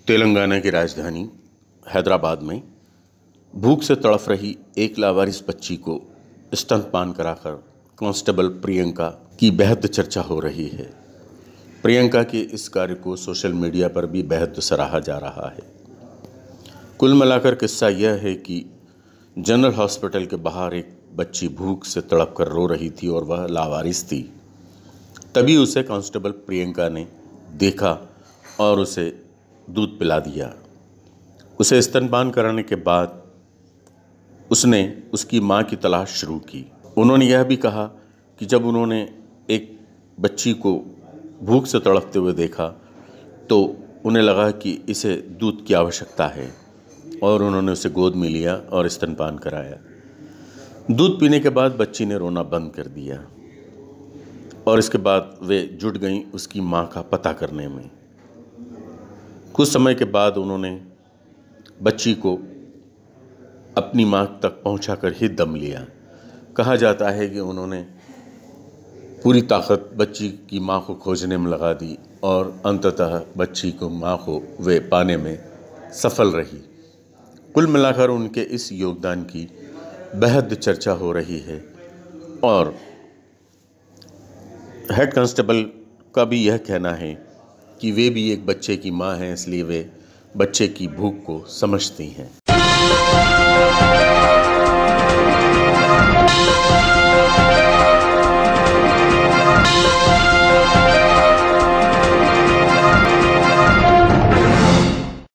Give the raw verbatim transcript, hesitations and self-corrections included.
तेलंगाना की राजधानी हैदराबाद में भूख से तड़फ रही एक लावारिस बच्ची को स्तनपान कराकर कांस्टेबल प्रियंका की बेहद चर्चा हो रही है। प्रियंका के इस कार्य को सोशल मीडिया पर भी बेहद सराहा जा रहा है। कुल मिलाकर किस्सा यह है कि जनरल हॉस्पिटल के बाहर एक बच्ची भूख से तड़प कर रो रही थी और वह लावारिस थी। तभी उसे कांस्टेबल प्रियंका ने देखा और उसे दूध पिला दिया। उसे स्तनपान कराने के बाद उसने उसकी मां की तलाश शुरू की। उन्होंने यह भी कहा कि जब उन्होंने एक बच्ची को भूख से तड़पते हुए देखा तो उन्हें लगा कि इसे दूध की आवश्यकता है और उन्होंने उसे गोद में लिया और स्तनपान कराया। दूध पीने के बाद बच्ची ने रोना बंद कर दिया और इसके बाद वे जुट गईं उसकी मां का पता करने में। कुछ समय के बाद उन्होंने बच्ची को अपनी मां तक पहुंचाकर ही दम लिया। कहा जाता है कि उन्होंने पूरी ताकत बच्ची की मां को खोजने में लगा दी और अंततः बच्ची को मां को वे पाने में सफल रही। कुल मिलाकर उनके इस योगदान की बेहद चर्चा हो रही है और हेड कांस्टेबल का भी यह कहना है कि वे भी एक बच्चे की मां हैं, इसलिए वे बच्चे की भूख को समझती हैं।